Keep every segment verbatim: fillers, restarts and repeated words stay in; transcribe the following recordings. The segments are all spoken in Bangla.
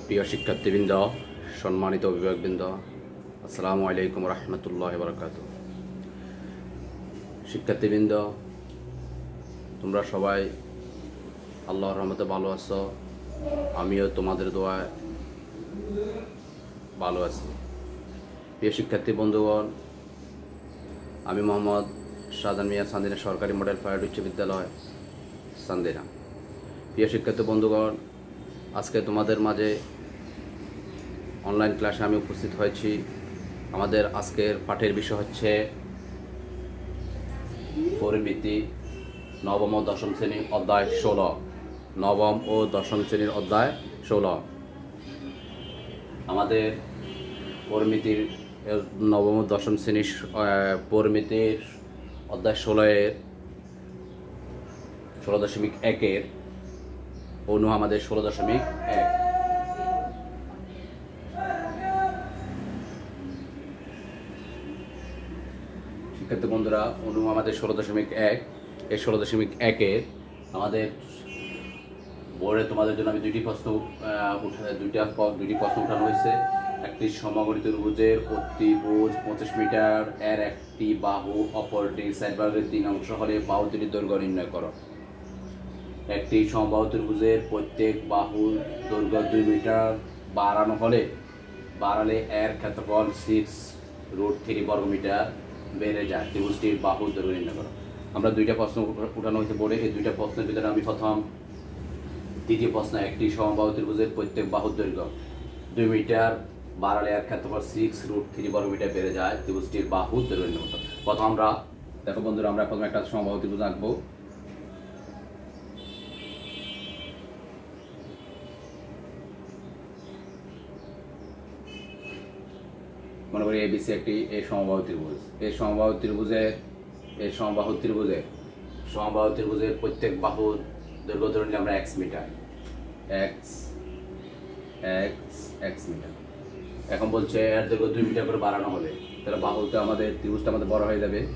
প্রিয় শিক্ষার্থীবৃন্দ, সম্মানিত অভিভাবকবৃন্দ, আসসালামু আলাইকুম রহমতুল্লাহ বারাকাতুহু। শিক্ষার্থীবৃন্দ, তোমরা সবাই আল্লাহর রহমতে ভালো আছো। আমিও তোমাদের দোয়ায় ভালো আছি। প্রিয় শিক্ষার্থী বন্ধুগণ, আমি মোহাম্মদ শাহজাহান মিয়া সান্দিনা সরকারি মডেল প্রাইভেট উচ্চ বিদ্যালয় সান্দিনা। প্রিয় শিক্ষার্থী বন্ধুগণ, আজকে তোমাদের মাঝে অনলাইন ক্লাসে আমি উপস্থিত হয়েছি। আমাদের আজকের পাঠের বিষয় হচ্ছে পরিমিতি, নবম ও দশম শ্রেণীর অধ্যায় ষোলো। নবম ও দশম শ্রেণীর অধ্যায় ষোলো। আমাদের পরিমিতির নবম ও দশম শ্রেণীর পরিমিতির অধ্যায় ষোলো এর ষোলো দশমিক একের অনু আমাদের ষোলো দশমিক এক। শিক্ষার্থী বন্ধুরা, অনু আমাদের ষোলো দশমিক এক। এই ষোলো দশমিক একের আমাদের বোর্ডে তোমাদের জন্য আমি দুইটি প্রশ্ন উঠা দুইটা দুইটি প্রশ্ন উঠানো হয়েছে। একটি সমগণিত ত্রিভুজের অতিভুজ পঁচিশ মিটার এর একটি বাহু অপরটি সাইড ভাগের তিন অংশ হলে বাহু দুটির দৈর্ঘ্য নির্ণয় করো। একটি সমবাহু ত্রিভুজের প্রত্যেক বাহুর দৈর্ঘ্য দুই মিটার বাড়ানো হলে বাড়ালে এর ক্ষেত্রফল সিক্স রুট থ্রি বর্গমিটার বেড়ে যায়। ত্রিভুজটির বাহুর দৈর্ঘ্য নির্ণয় করো। আমরা দুইটা প্রশ্ন উঠানো হয়েছে বোর্ডে। এই দুইটা প্রশ্নের ভিতরে আমি প্রথম দ্বিতীয় প্রশ্ন, একটি সমবাহু ত্রিভুজের প্রত্যেক বাহুর দৈর্ঘ্য দুই মিটার বাড়ালে এর ক্ষেত্রফল সিক্স রুট থ্রি বর্গমিটার বেড়ে যায়। ত্রিভুজটির বাহুর দৈর্ঘ্য নির্ণয় করো। প্রথম আমরা দেখো বন্ধুরা, আমরা প্রথমে একটা সমবাহু ত্রিভুজ আঁকবো। মনে করি এবিসি একটি এই সমবাহু ত্রিভুজ। এই সমবাহু ত্রিভুজের এই সমবাহু ত্রিভুজের সমবাহু ত্রিভুজের প্রত্যেক বাহুর দৈর্ঘ্য ধরে নিলে আমরা x meter x x x meter. এখন বলছে এর দৈর্ঘ্য দুই মিটার করে বাড়ানো হবে, তাহলে বাহুটা আমাদের ত্রিভুজটা আমাদের বড় হয়ে যাবে।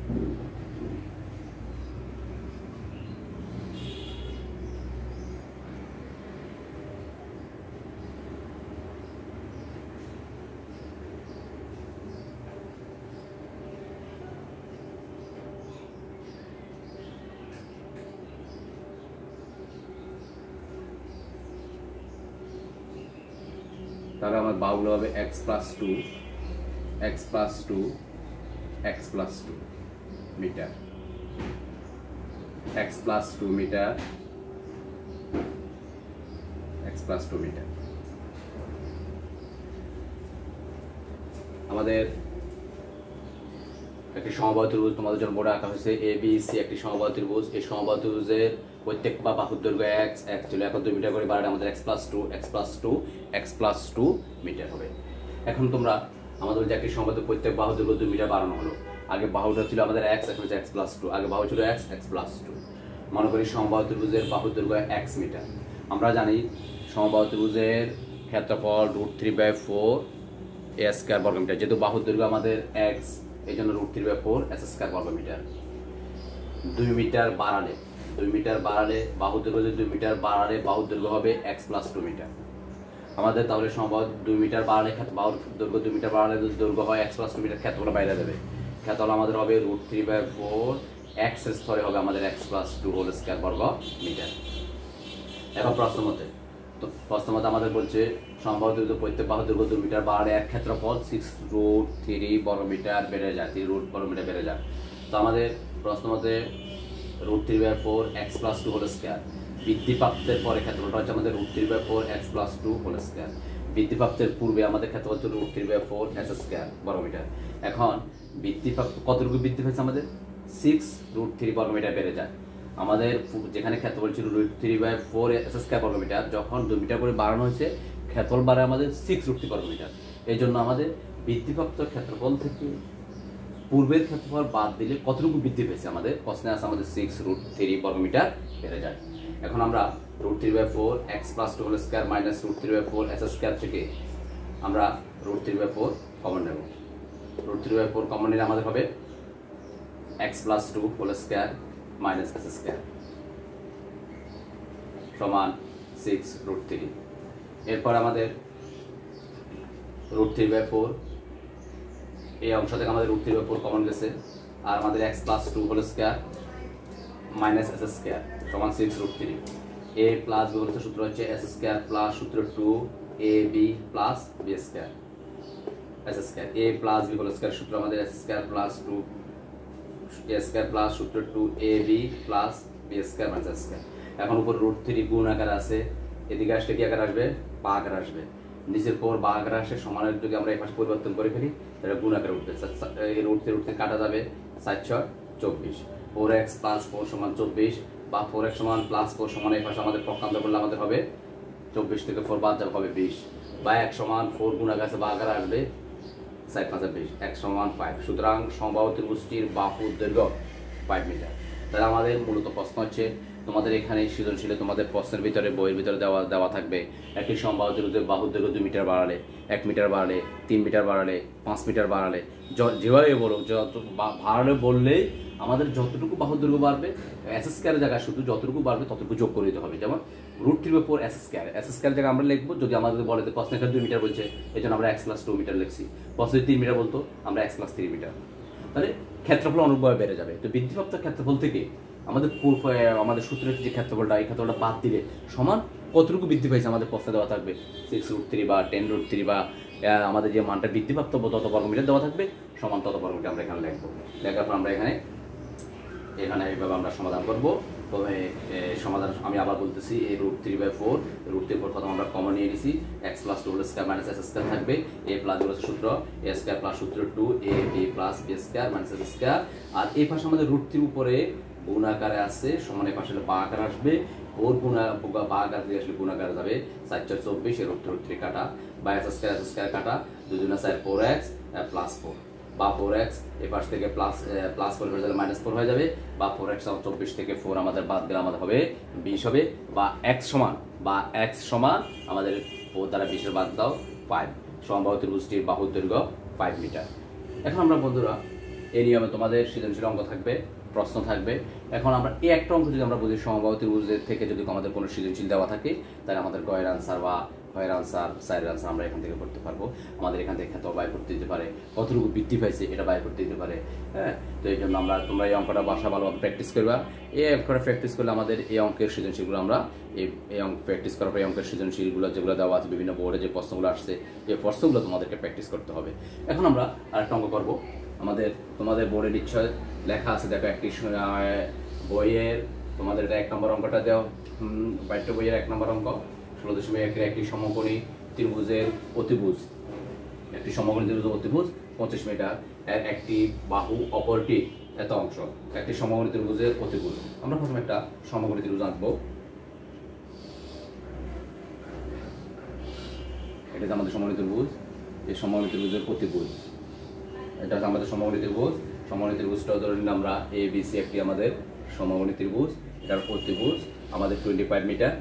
তাহলে আমার বাহুগুলো হবে x plus two x plus two x plus two meter x plus two meter x plus two meter. আমাদের একটি সমবাহু ত্রিভুজ তোমাদের জন্য বোর্ডে আঁকা হয়েছে। এ বি সি একটি সমবাহু ত্রিভুজ। এই সমবাহু ত্রিভুজের প্রত্যেক বা বাহুর দৈর্ঘ্য এক্স এক্স ছিল, এখন দুই মিটার করে বাড়ালে আমাদের x plus two x plus two x plus two meter হবে। এখন তোমরা আমাদের যে একটি সমবাহু প্রত্যেক বাহুর দৈর্ঘ্য দুই মিটার বাড়ানো হলো। আগে বাহুটা ছিল আমাদের এক্স, এখন হচ্ছে এক্স প্লাস টু। আগে বাহু ছিল এক্স এক্স প্লাস টু। মনে করি সমবাহু ত্রিভুজের বাহুর দৈর্ঘ্য এক্স মিটার। আমরা জানি সমবাহু ত্রিভুজের ক্ষেত্রফল root three by four a square বর্গমিটার। যেহেতু বাহুর দৈর্ঘ্য আমাদের এক্স, এই জন্য root three by four s square বর্গমিটার। দুই মিটার বাড়ালে দুই মিটার বাড়ালে বাহুর দৈর্ঘ্য যদি দুই মিটার বাড়ালে বাহুর দৈর্ঘ্য হবে এক্স প্লাস টু মিটার। আমাদের তাহলে সমবাহু দুই মিটার বাড়ালে বাহুর দৈর্ঘ্য দুই মিটার বাড়ালে যদি দৈর্ঘ্য হয় এক্স প্লাস টু মিটার, ক্ষেত্রফল বাইরে যাবে। ক্ষেত্রফল আমাদের হবে root three by four x স্তরে হবে আমাদের x plus two whole square বর্গ মিটার। এখন প্রশ্ন মতে তো প্রশ্ন মতে আমাদের বলছে সমবাহু ত্রিভুজের প্রত্যেক বাহুর দৈর্ঘ্য দুই মিটার বাড়ালে এর ক্ষেত্রফল সিক্স রুট থ্রি বর্গমিটার বেড়ে যায় থ্রি রুট বর্গমিটার বেড়ে যায়। তো আমাদের প্রশ্ন মতে root three by four x plus two whole square বৃদ্ধিপ্রাপ্তের পরে ক্ষেত্রফলটা হচ্ছে আমাদের root three by four x plus two whole square. বৃদ্ধিপ্রাপ্তের পূর্বে আমাদের ক্ষেত্রফল হচ্ছে root three by four s square বর্গমিটার। এখন বৃদ্ধিপ্রাপ্ত কতটুকু বৃদ্ধি পেয়েছে আমাদের সিক্স রুট থ্রি বর্গমিটার বেড়ে যায়। আমাদের যেখানে ক্ষেত্রফল ছিল root three by four s square বর্গমিটার, যখন দুই মিটার করে বাড়ানো হয়েছে ক্ষেত্রফল বাড়ে আমাদের সিক্স রুট থ্রি বর্গমিটার। এই জন্য আমাদের বৃদ্ধিপ্রাপ্ত ক্ষেত্রফল থেকে পূর্বের ক্ষেত্রফল বাদ দিলে কতটুকু বৃদ্ধি পেয়েছে আমাদের প্রশ্নে আছে আমাদের সিক্স রুট থ্রি বর্গমিটার বেড়ে যায়। এখন আমরা root three by four x plus two whole square minus root three by four s square থেকে আমরা root three by four common নেব। Root three by four common নিলে আমাদের হবে x plus two whole square minus s square সমান সিক্স রুট থ্রি। এরপর আমাদের রুট থ্রি বাই ফোর, এই অংশ থেকে আমাদের root three by four common গেছে, আর আমাদের x plus two whole square minus s square সমান six root three. A plus b হচ্ছে সূত্র হচ্ছে এস স্কোয়ার প্লাস সূত্র two a b plus b square s square. A plus b whole square সূত্র আমাদের s square plus two a square plus সূত্র two a b plus b square minus s square. এখন উপর রুট থ্রি গুণ আকার আছে, এদিকে আসলে কি আকার আসবে? বা আকার আসবে। নিচের পর বা আকার আসে সমানের যদি আমরা এই পাশে পরিবর্তন করে ফেলি তাহলে গুণ আকারে উঠবে। এই রুট থ্রি রুট থ্রি কাটা যাবে, সাত ছয় চব্বিশ। ফোর এক্স প্লাস ফোর সমান চব্বিশ, বা ফোর এক্স সমান প্লাস ফোর সমান এই পাশে আমাদের পক্ষান্তর করলে আমাদের হবে চব্বিশ থেকে ফোর বাদ যাবে হবে বিশ, বা এক সমান ফোর গুণ আকার আছে বা আকার আসবে সাইড পাঁচা বিশ, এক সমান ফাইভ। সুতরাং সমবাহু ত্রিভুজটির বাহু দৈর্ঘ্য ফাইভ মিটার। তাহলে আমাদের মূলত প্রশ্ন হচ্ছে তোমাদের এখানে সৃজনশীলে তোমাদের প্রশ্নের ভিতরে বইয়ের ভিতরে দেওয়া দেওয়া থাকবে একটি সমবাহু ত্রিভুজের বাহু দৈর্ঘ্য দুই মিটার বাড়ালে, এক মিটার বাড়ালে, তিন মিটার বাড়ালে, পাঁচ মিটার বাড়ালে, যেভাবে বলো যত বাড়ালে বললেই আমাদের যতটুকু বাহু দৈর্ঘ্য বাড়বে এস স্কোয়ারের জায়গায় শুধু যতটুকু বাড়বে ততটুকু যোগ করে দিতে হবে। যেমন root three by four s square, s square জায়গায় আমরা লিখবো যদি আমাদের বলে প্রশ্ন এখানে দুই মিটার বলছে এই জন্য আমরা এক্স প্লাস টু মিটার লিখছি, প্রশ্ন তিন মিটার বলতো আমরা এক্স প্লাস থ্রি মিটার। তাহলে ক্ষেত্রফল অনুভবে বেড়ে যাবে। তো বৃদ্ধিপ্রাপ্ত ক্ষেত্রফল থেকে আমাদের আমাদের সূত্রের যে ক্ষেত্রফলটা এই ক্ষেত্রফলটা বাদ দিলে সমান কতটুকু বৃদ্ধি পাইছে আমাদের প্রশ্নে দেওয়া থাকবে সিক্স রুট থ্রি বা টেন রুট থ্রি বা আমাদের যে মানটা বৃদ্ধিপ্রাপ্ত তত বর্গমিটার দেওয়া থাকবে সমান তত বর্গমিটার আমরা এখানে লিখবো। লেখার পর আমরা এখানে এখানে এইভাবে আমরা সমাধান করবো। তবে সমাধান আমি আবার বলতেছি, এই root three by four root three four প্রথম আমরা কমন নিয়ে নিছি, x plus two whole square minus s square থাকবে, এ প্লাস বি সূত্র এ স্কোয়ার প্লাস সূত্র two a b plus b square minus s square. আর এই পাশে আমাদের রুট থ্রি উপরে গুণ আকারে আছে, সমানের পাশে বা আকার আসবে, ফোর গুণা বা আকার দিয়ে আসলে গুণ আকারে যাবে, চার চার চব্বিশ, রুট থ্রি রুট থ্রি কাটা, বা এস স্কোয়ার এস স্কোয়ার কাটা, দুজনে চার ফোর এক্স প্লাস ফোর, বা ফোর এক্স এ পাশ থেকে প্লাস প্লাস ফোর হয়ে যাবে মাইনাস ফোর হয়ে যাবে, বা ফোর এক্স চব্বিশ থেকে ফোর আমাদের বাদ গেলে আমাদের হবে বিশ হবে, বা এক্স সমান বা এক্স সমান আমাদের ফোর দ্বারা বিশের বাদ দাও ফাইভ। সমবাহু ত্রিভুজটির বাহুর দৈর্ঘ্য ফাইভ মিটার। এখন আমরা বন্ধুরা এই নিয়মে তোমাদের সৃজনশীল অঙ্ক থাকবে, প্রশ্ন থাকবে। এখন আমরা এই একটা অঙ্ক যদি আমরা বুঝি সমবাহু ত্রিভুজের থেকে যদি আমাদের কোনো সৃজনশীল দেওয়া থাকে তাহলে আমাদের গয়ের আনসার বা গয়ের আনসার সাইডের আনসার আমরা এখান থেকে করতে পারবো। আমাদের এখান থেকে ক্ষেত্র বাইর করতে দিতে পারে, কতটুকু বৃদ্ধি পাইছে এটা বাইর করতে দিতে পারে। হ্যাঁ, তো এই জন্য আমরা তোমরা এই অঙ্কটা বাসা ভালোভাবে প্র্যাকটিস করবা। এই অঙ্কটা প্র্যাকটিস করলে আমাদের এই অঙ্কের সৃজনশীলগুলো আমরা এই এই অঙ্ক প্র্যাকটিস করার পর এই অঙ্কের সৃজনশীলগুলো যেগুলো দেওয়া আছে বিভিন্ন বোর্ডে যে প্রশ্নগুলো আসছে এই প্রশ্নগুলো তোমাদেরকে প্র্যাকটিস করতে হবে। এখন আমরা আরেকটা অঙ্ক করবো। আমাদের তোমাদের বোর্ডের নিশ্চয় লেখা আছে, দেখো একটি বইয়ের তোমাদের এটা এক নম্বর অঙ্কটা দেওয়া, বাইট বইয়ের এক নম্বর অঙ্ক ষোলো দশমিক একের একটি সমকোণী ত্রিভুজের অতিভুজ, একটি সমকোণী ত্রিভুজের অতিভুজ পঁচিশ মিটার, একটি বাহু অপরটি এত অংশ, একটি সমকোণী ত্রিভুজের অতিভুজ। আমরা প্রথমে একটা সমকোণী ত্রিভুজ আঁকবো। এটা হচ্ছে আমাদের সমকোণী ত্রিভুজ, এই সমকোণী ত্রিভুজের অতিভুজ। এটা হচ্ছে আমাদের সমকোণী ত্রিভুজ। সমকোণী ত্রিভুজটা ধরে নিলাম আমরা এ বি সি একটি আমাদের সমকোণী ত্রিভুজ, এটার অতিভুজ আমাদের টোয়েন্টি ফাইভ মিটার।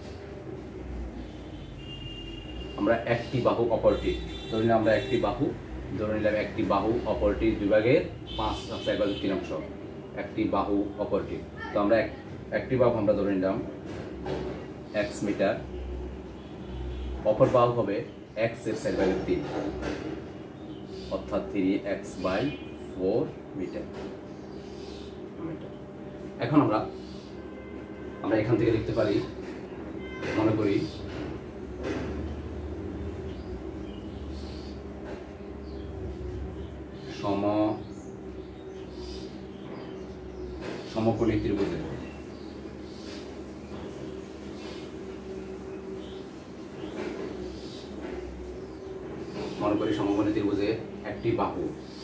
আমরা একটি বাহু অপরটি ধরে নিলাম, আমরা একটি বাহু ধরে নিলাম একটি বাহু অপরটি দুই ভাগের পাঁচ এক ভাগের তিন অংশ, একটি বাহু অপরটি। তো আমরা একটি বাহু আমরা ধরে নিলাম এক্স মিটার, অপর বাহু হবে এক্স এর চার ভাগের তিন, অর্থাৎ three x by four meter. এখন আমরা আমরা এখান থেকে লিখতে পারি, মনে করি সম সমকোণী ত্রিভুজের মনে করি সমকোণী ত্রিভুজে একটি বাহু,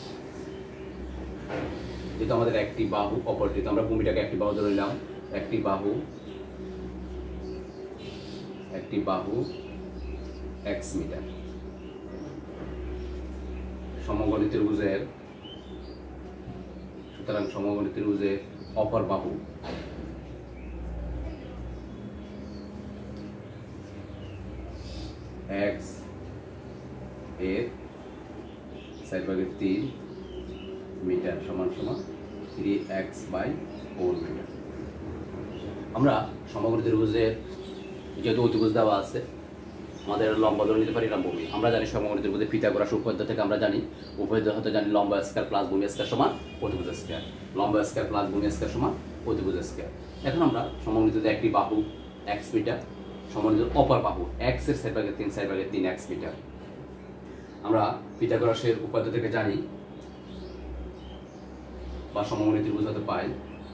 যেহেতু আমাদের একটি বাহু অপরটি, তো আমরা ভূমিটাকে একটি বাহু ধরে নিলাম, একটি বাহু একটি বাহু এক্স মিটার। সমকোণী ত্রিভুজের সুতরাং সমকোণী ত্রিভুজের অপর বাহু এক্স এর চার ভাগের তিন মিটার সমান সমান three x by four meter. আমরা সমকোণী ত্রিভুজের যেহেতু অতিভুজ দেওয়া আছে আমাদের লম্বা ধরে নিতে পারি, এরকম ভূমি। আমরা জানি সমকোণী ত্রিভুজের পিথাগোরাস উপপাদ্য থেকে আমরা জানি উপপাদ্য হতে জানি লম্বা স্কয়ার প্লাস ভূমি স্কয়ার সমান অতিভুজ স্কয়ার। লম্বা স্কয়ার প্লাস ভূমি স্কয়ার সমান অতিভুজ স্কয়ার। এখন আমরা সমকোণী ত্রিভুজের একটি বাহু এক্স মিটার, সমকোণী ত্রিভুজের অপর বাহু এক্স এর চার ভাগের তিন চার ভাগের তিন এক্স মিটার। আমরা পিথাগোরাসের উপপাদ্য থেকে জানি বা সমকোণী ত্রিভুজ হতে পাই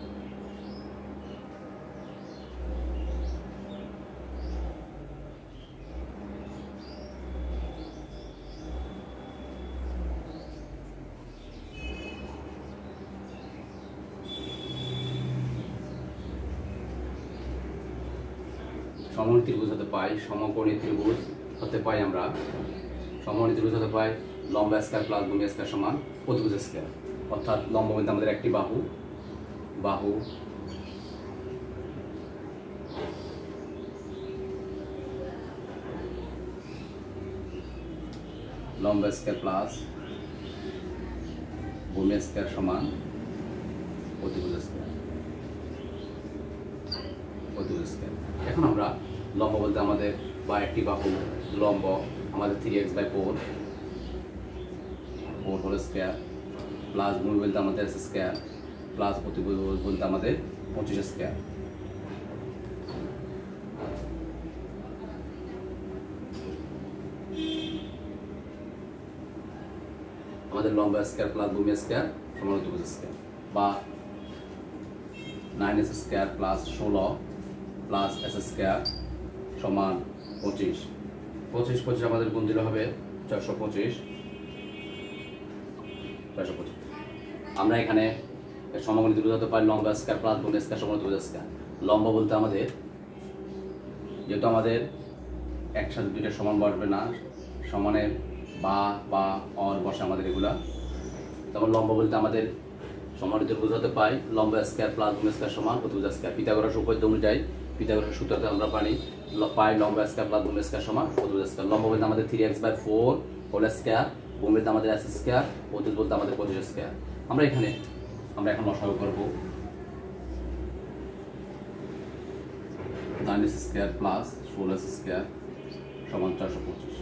সমকোণী ত্রিভুজ হতে পাই সমকোণী ত্রিভুজ হতে পাই আমরা সমকোণী ত্রিভুজ হতে পাই লম্বা স্কয়ার প্লাস ভূমি স্কয়ার সমান অতিভুজ স্কয়ার। অর্থাৎ লম্ব বলতে আমাদের একটি বাহু, বাহু লম্বা স্কয়ার প্লাস ভূমি স্কয়ার সমান অতিভুজ স্কয়ার, অতিভুজ স্কয়ার। এখন আমরা লম্ব বলতে আমাদের বা একটি বাহু লম্ব আমাদের three x by four four whole square plus ভূমি বলতে আমাদের এস স্কয়ার প্লাস অতিভুজ বলতে আমাদের পঁচিশ স্কয়ার। আমাদের লম্বা স্কয়ার প্লাস ভূমি স্কয়ার সমান অতিভুজ স্কয়ার, বা নাইন এস স্কয়ার প্লাস ষোলো প্লাস এস স্কয়ার সমান পঁচিশ। পঁচিশ পঁচিশ আমাদের গুণ দিলে হবে চারশো পঁচিশ চারশো পঁচিশ। আমরা এখানে সমকোণী ত্রিভুজ হতে পারি লম্বা স্কয়ার প্লাস ভূমি স্কয়ার সমান অতিভুজ স্কয়ার। লম্বা বলতে আমাদের যেহেতু আমাদের একসাথে দুইটা সমান বসবে না, সমানের বা বা অর বসে আমাদের এগুলা, তারপর লম্বা বলতে আমাদের সমকোণী ত্রিভুজ হতে পাই লম্বা স্কয়ার প্লাস ভূমি স্কয়ার সমান অতিভুজ স্কয়ার। পিথাগোরাস উপপাদ্য অনুযায়ী পিথাগোরাস সূত্রতে আমরা পাই পাই লম্বা স্কয়ার প্লাস ভূমি স্কয়ার সমান অতিভুজ স্কয়ার। লম্বা বলতে আমাদের three x by four whole square, ভূমি বলতে আমাদের এস স্কয়ার, অতিভুজ বলতে আমাদের পঁচিশ স্কয়ার। আমরা এখানে আমরা এখন লসাগু করব নাইন এস স্কয়ার প্লাস ষোলো এস স্কয়ার সমান চারশো পঁচিশ।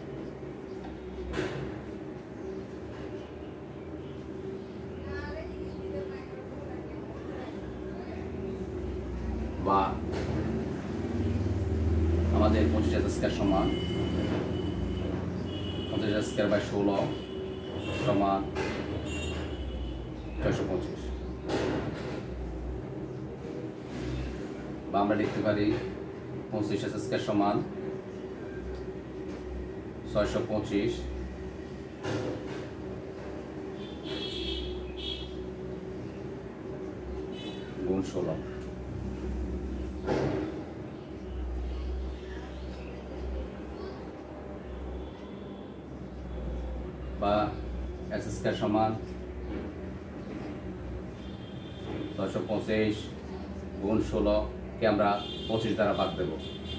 বা আমাদের পঁচিশ এস স্কয়ার সমান পঁচিশ এস স্কয়ার বাই ষোলো সমান ছয়শো পঁচিশ। বা আমরা লিখতে পারি পঁচিশ এস স্কয়ার সমান ছয়শো পঁচিশ গুণ ষোলো। বা এস স্কয়ার সমান ছয়শো পঁচিশ গুণ ষোলো কে আমরা পঁচিশ দ্বারা ভাগ দেব।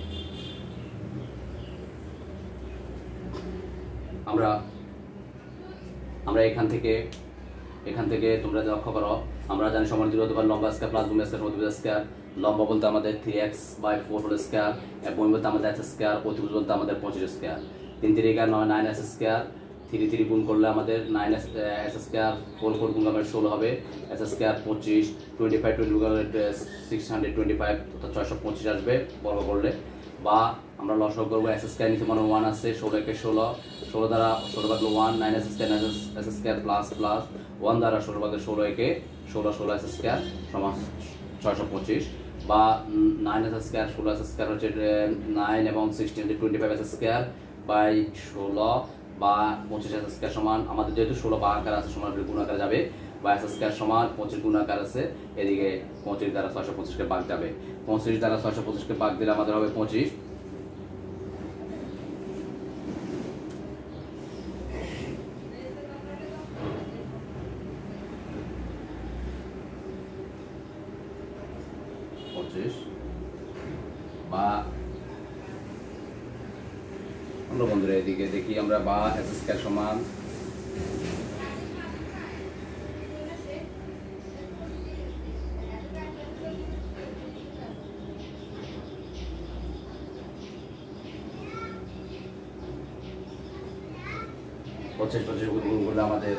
আমরা আমরা এখান থেকে এখান থেকে তোমরা লক্ষ্য করো, আমরা জানি সমকোণী ত্রিভুজ হতে পারে লম্বা স্কয়ার প্লাস ভূমি স্কয়ার অতিভুজ স্কয়ার। লম্বা বলতে আমাদের three x by four whole square, ভূমি বলতে আমাদের এস স্কয়ার, অতিভুজ বলতে আমাদের পঁচিশ স্কয়ার। তিন তিন এগারো নয় nine s square, three three গুণ করলে আমাদের nine s s square, four four গুণ করলে ষোলো হবে এস স্কয়ার পঁচিশ, টোয়েন্টি ফাইভ টোয়েন্টি করলে সিক্স হান্ড্রেড টোয়েন্টি ফাইভ অর্থাৎ ছয়শো পঁচিশ আসবে বর্গ করলে। বা আমরা লসাগু করবো এস স্কয়ার নিচে মানে ওয়ান আছে, ষোলো একে ষোলো, ষোলো দ্বারা ষোলো ভাগলে one, nine s square nine s square plus plus one দ্বারা ষোলো ভাগলে ষোলো একে ষোলো, ষোলো এস স্কয়ার সমান ছয়শো পঁচিশ। বা নাইন এস স্কয়ার ষোলো এস স্কয়ার হচ্ছে নাইন এবং সিক্সটিন হচ্ছে twenty five s square by ষোলো, বা পঁচিশ এস স্কয়ার সমান আমাদের যেহেতু ষোলো বা আকার আছে সমান গুণ আকার যাবে, বা এস স্কয়ার সমান পঁচিশ গুণ আকার আছে, এদিকে পঁচিশ দ্বারা ছয়শো পঁচিশকে ভাগ যাবে। পঁচিশ দ্বারা ছয়শো পঁচিশকে ভাগ দিলে আমাদের হবে পঁচিশ। পঁচিশ বা আমরা বন্ধুরা এদিকে দেখি আমরা বা এস স্কয়ার সমান পঞ্চাশ পঞ্চাশ গুণ করলে আমাদের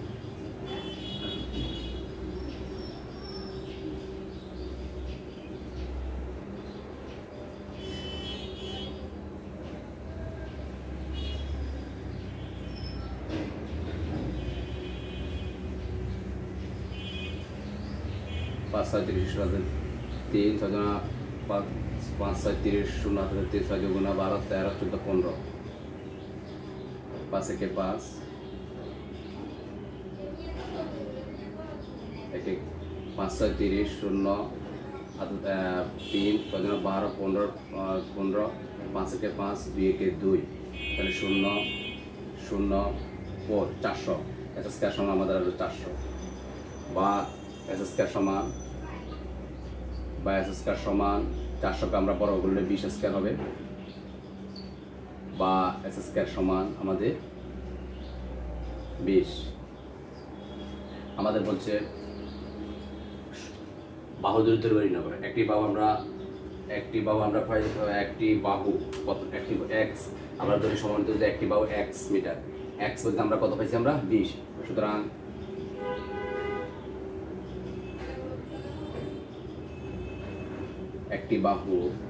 পাঁচ ছয় তিরিশ তিন ছয় পাঁচ পাঁচ ছয় তিরিশ শূন্য হাতে তিন ছয় গুণা বারো তেরো চোদ্দ পনেরো পাঁচ একে পাঁচ একে পাঁচ ছয় তিরিশ শূন্য হাতে তিন ছয় জনা বারো পনেরো পনেরো পাঁচ একে পাঁচ দুই একে দুই তাহলে শূন্য শূন্য ফোর চারশো এস স্কয়ার সমান আমাদের হলো চারশো বা এস স্কয়ার সমান বা এস স্কয়ার সমান চারশোকে আমরা বড় করলে বিশ স্কয়ার হবে বা এস স্কয়ার সমান আমাদের বিশ। আমাদের বলছে বাহু দূরত্ব নির্ণয় করে। একটি বাহু আমরা একটি বাহু আমরা পাই একটি বাহু কত একটি এক্স আমরা ধরি সমানিত যে একটি বাহু এক্স মিটার এক্স বলতে আমরা কত পাইছি আমরা বিশ। সুতরাং একটি বাহু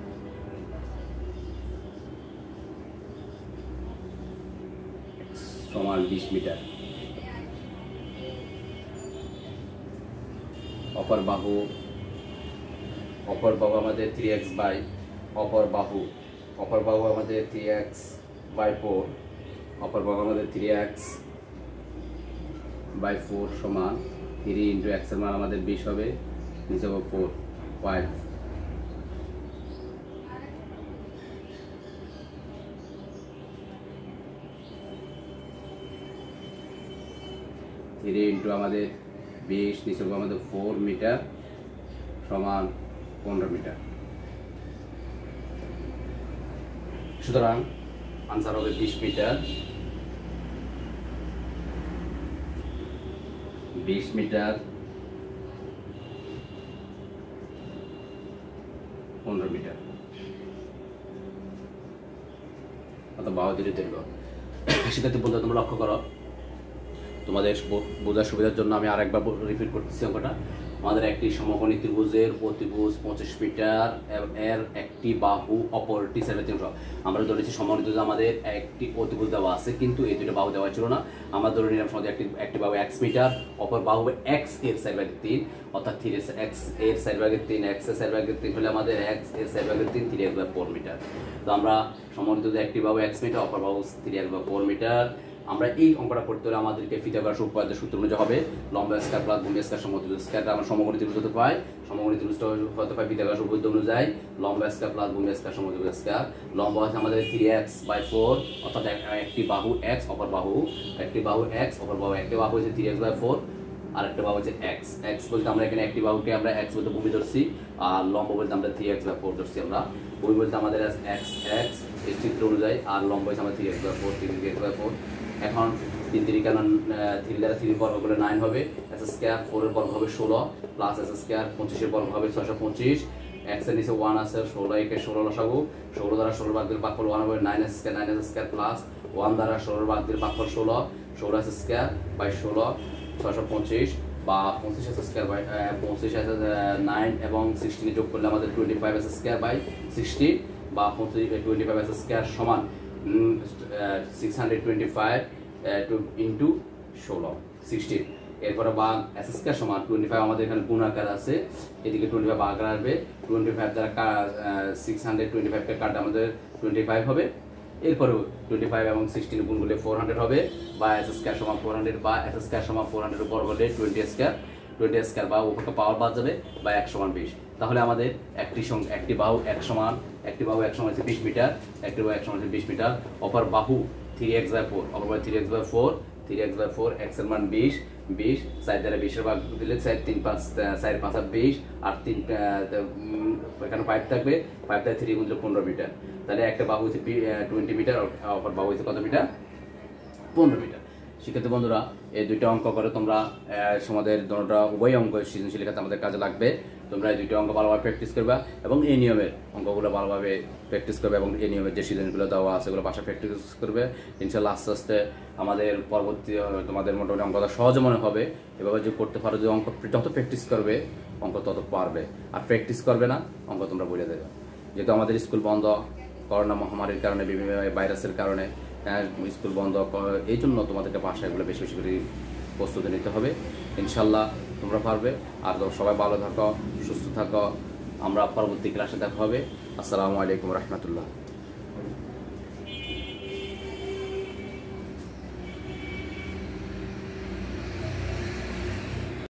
সমান বিশ মিটার। অপর বাহু অপর বাহু আমাদের থ্রি এক্স বাই অপর বাহু অপর বাহু আমাদের থ্রি এক্স বাই ফোর অপর বাহু আমাদের থ্রি এক্স বাই ফোর সমান থ্রি ইন্টু এক্স এর মান আমাদের বিশ হবে, নিচে হবে ফোর ফাইভ থ্রি ইন্টু আমাদের বিশ নিচে হবে আমাদের ফোর মিটার সমান পনেরো মিটার। সুতরাং আনসার হবে বিশ মিটার বিশ মিটার পনেরো মিটার অর্থাৎ বাহু ধীরে দীর্ঘ। শিক্ষার্থী বলতে তোমরা লক্ষ্য করো, তোমাদের বোঝার সুবিধার জন্য আমি আরেকবার রিপিট করতেছি অঙ্কটা। আমাদের একটি সমকোণী ত্রিভুজের প্রতিভুজ পঁচিশ মিটার এর একটি বাহু অপরটি সাড়ে তিনশো। আমরা ধরেছি সমকোণী আমাদের একটি অতিভুজ দেওয়া আছে কিন্তু এই দুটো বাহু দেওয়া ছিল না। আমরা ধরে নিলাম সমাজে একটি একটি বাহু এক্স মিটার অপর বাহু এক্স এর সাইড ভাগের তিন অর্থাৎ থ্রি এক্স এর সাইড ভাগের তিন এক্স এর সাইড ভাগের তিন হলে আমাদের এক্স এর সাইড ভাগের তিন three x by four meter. তো আমরা সমকোণী একটি বাহু এক্স মিটার অপর বাহু three x by four meter. আমরা এই অঙ্কটা করতে হলে আমাদেরকে পিথাগোরাস উপপাদ্যের সূত্র অনুযায়ী হবে লম্ব স্কয়ার প্লাস ভূমি স্কয়ার সমান ত্রিভুজ স্কয়ারটা আমরা সমকোণী ত্রিভুজ হতে পাই। সমকোণী ত্রিভুজটা হতে পাই পিথাগোরাস উপপাদ্য অনুযায়ী লম্ব স্কয়ার প্লাস ভূমি স্কয়ার সমান ত্রিভুজ স্কয়ার। লম্ব আছে আমাদের থ্রি এক্স বাই ফোর অর্থাৎ একটি বাহু এক্স অপর বাহু একটি বাহু এক্স অপর বাহু একটি বাহু হচ্ছে থ্রি এক্স বাই ফোর আর একটা বাহু হচ্ছে এক্স। এক্স বলতে আমরা এখানে একটি বাহুকে আমরা এক্স বলতে ভূমি ধরছি আর লম্ব বলতে আমরা থ্রি এক্স বাই ফোর ধরছি। আমরা ভূমি বলতে আমাদের এক্স এক্স এই চিত্র অনুযায়ী আর লম্ব হচ্ছে আমাদের three x by four three x by four. এখন তিন তিন কারণ থ্রি দ্বারা থ্রি বর্গ করলে নাইন হবে, এস স্কয়ার ফোরের বর্গ হবে ষোলো প্লাস এস স্কয়ার পঁচিশের বর্গ হবে ছয়শো পঁচিশ। এক্স এর নিচে ওয়ান আছে ষোলো একে ষোলো লসাগু ষোলো দ্বারা ষোলো বাদ দিলে ভাগফল ওয়ান হবে nine s square nine s square plus one দ্বারা ষোলো বাদ দিলে ভাগফল ষোলো ষোলো এস স্কয়ার বাই ষোলো ছয়শো পঁচিশ বা পঁচিশ এস স্কয়ার বাই পঁচিশ এস নাইন এবং সিক্সটিনে যোগ করলে আমাদের twenty five s square by sixty বা পঁচিশ টোয়েন্টি ফাইভ এস স্কয়ার সমান six hundred twenty five into ষোলো সিক্সটিন। এরপরে বা এস স্কয়ার সমান টোয়েন্টি ফাইভ আমাদের এখানে গুণ আকার আছে এদিকে টোয়েন্টি ফাইভ আকার আসবে টোয়েন্টি ফাইভ দ্বারা সিক্স হান্ড্রেড টোয়েন্টি ফাইভকে কাটে আমাদের টোয়েন্টি ফাইভ হবে। এরপরেও টোয়েন্টি ফাইভ এবং সিক্সটিন গুণ করলে ফোর হান্ড্রেড হবে বা এস স্কয়ার সমান ফোর হান্ড্রেড বা এস স্কয়ার সমান ফোর হান্ড্রেড বর্গ হলে টোয়েন্টি স্কয়ার টোয়েন্টি স্কয়ার বা উপরটা পাওয়ার বাদ যাবে বা এক সমান বিশ। তাহলে আমাদের একটি সংখ্যা একটি বাহু এক সমান একটি বাহু এক সমান হচ্ছে বিশ মিটার একটি বাহু এক সমান হচ্ছে বিশ মিটার অপর বাহু থ্রি এক্স বাই ফোর অপর বাহু three x by four three x by four x এর মান বিশ বিশ চার দ্বারা বিশের ভাগ দিলে চার তিন পাঁচ চার পাঁচ আর বিশ আর তিন এখানে ফাইভ থাকবে ফাইভ দ্বারা থ্রি গুণ পনেরো মিটার। তাহলে একটা বাহু হচ্ছে টোয়েন্টি মিটার অপর বাহু হচ্ছে কত মিটার পনেরো মিটার। শিক্ষার্থী বন্ধুরা এই দুইটা অঙ্ক করে তোমরা তোমাদের দুটোটা উভয় অঙ্ক সৃজনশীল খাতে আমাদের কাজে লাগবে। তোমরা এই দুইটা অঙ্ক ভালোভাবে প্র্যাকটিস করবা এবং এই নিয়মের অঙ্কগুলো ভালোভাবে প্র্যাকটিস করবে এবং এই নিয়মের যে সৃজনগুলো দেওয়া আছে সেগুলো বাসায় প্র্যাকটিস করবে। ইনশাল্লাহ আস্তে আস্তে আমাদের পরবর্তী তোমাদের মোটামুটি অঙ্কটা সহজ মনে হবে। এভাবে যে করতে পারো, যে অঙ্ক যত প্র্যাকটিস করবে অঙ্ক তত পারবে, আর প্র্যাকটিস করবে না অঙ্ক তোমরা বলে দেবে। যেহেতু আমাদের স্কুল বন্ধ করোনা মহামারীর কারণে, বিভিন্ন ভাইরাসের কারণে স্কুল বন্ধ, এই জন্য তোমাদেরকে বাসায়গুলো বেশি বেশি করে প্রস্তুতি নিতে হবে। ইনশাল্লাহ তোমরা পারবে। আর সবাই ভালো থাকো, সুস্থ থাকো। আমরা পরবর্তী ক্লাসে দেখা হবে। আসসালামু আলাইকুম রহমতুল্লাহ।